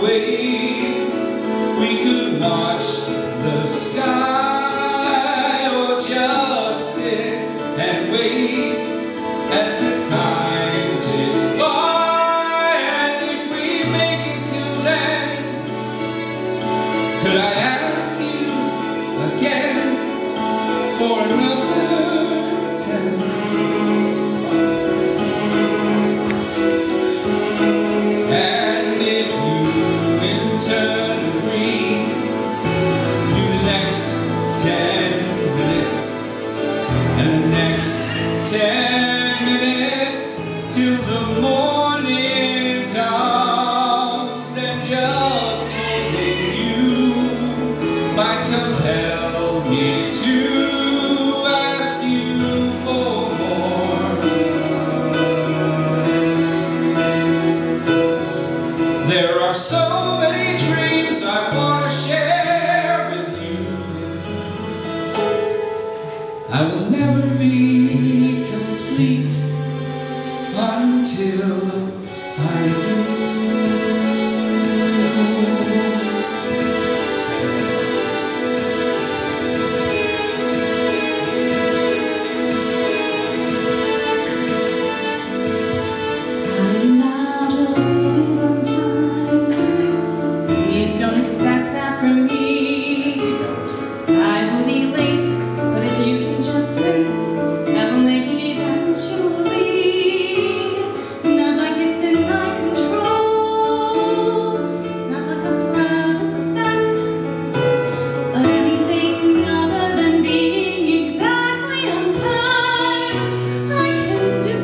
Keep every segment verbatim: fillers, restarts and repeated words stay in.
waves. We could watch the sky or just sit and wait as the time ticks by. And if we make it till then, could I ask you again for another ten? And if you in turn agree, do the next ten minutes and the next ten minutes till the morning comes, then just holding you might compel me to ask you for more. There are so many dreams I want to share with you. I will never be complete until I do. I'm not always on time. Please don't expect that from me. I will be late, but if you can just wait, I will make it eventually. Not like it's in my control, not like I'm proud of the fact, but anything other than being exactly on time I can do.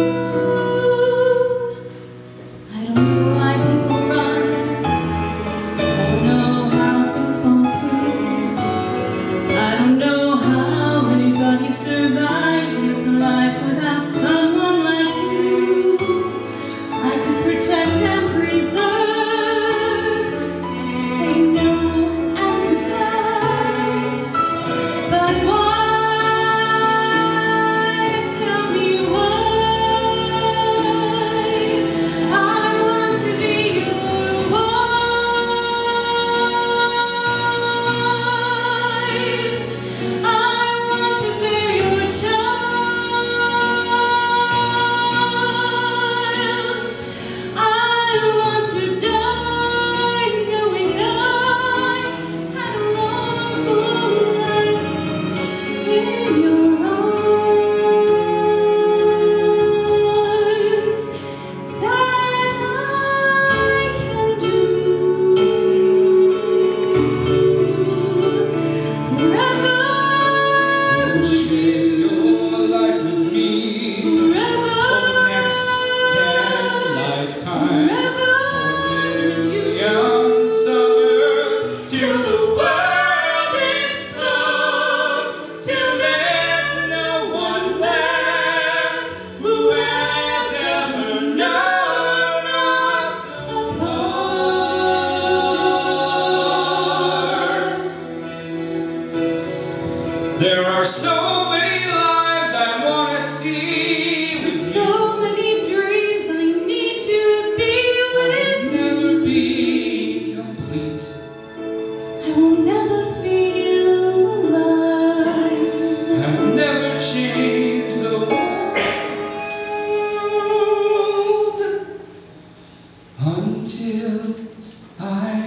I don't know why people run, I don't know how things fall through, I don't know how anybody survives in this life without someone like you. I could protect and preserve, I could say no and goodbye, but why? Tell me why? I want to be your wife. I want to bear your child. I want to die knowing I had a long full life in your arms. That I can do forever. Share your life with me Forever. for the next ten lifetimes, for million summers, till the world explodes, till there's no one left who has ever known us apart. There are so many lives I want to see with you. So many dreams I need to be with. Never be complete. I will never feel alive. I will never change the world until I